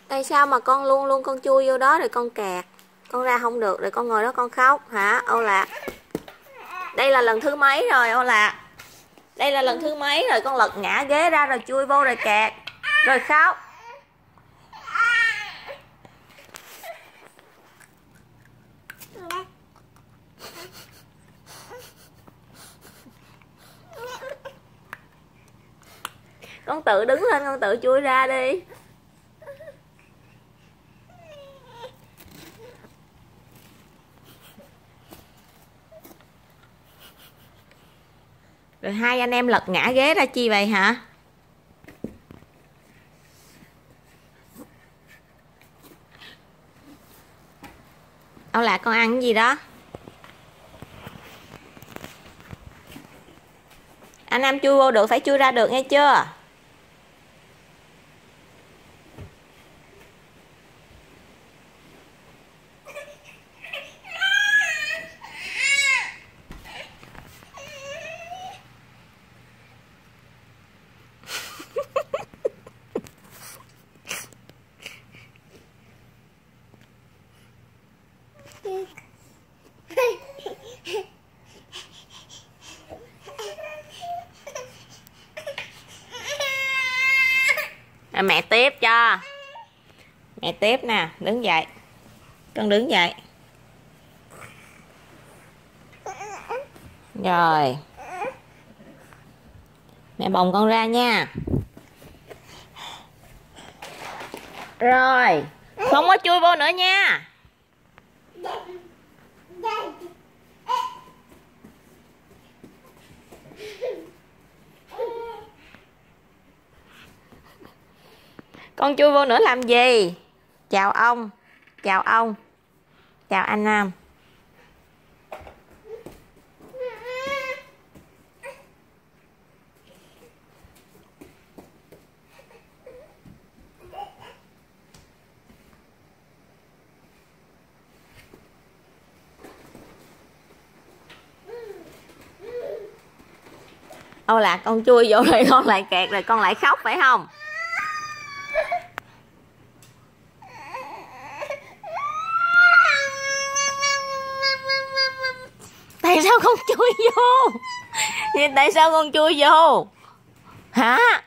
Tại sao mà con luôn luôn con chui vô đó rồi con kẹt, con ra không được rồi con ngồi đó con khóc hả Aulac? Đây là lần thứ mấy rồi Aulac? Đây là lần thứ mấy rồi con lật ngã ghế ra rồi chui vô rồi kẹt rồi khóc? Con tự đứng lên, con tự chui ra đi. Rồi hai anh em lật ngã ghế ra chi vậy hả? Aulac con ăn cái gì đó? Anh em chui vô được phải chui ra được nghe chưa? Mẹ tiếp cho. Mẹ tiếp nè, đứng dậy. Con đứng dậy. Rồi. Mẹ bồng con ra nha. Rồi. Không có chui vô nữa nha. Con chui vô nữa làm gì? Chào ông. Chào ông. Chào anh Nam. Aulac con chui vô rồi con lại kẹt rồi con lại khóc phải không? Tại sao con chui vô? Tại sao con chui vô? Hả?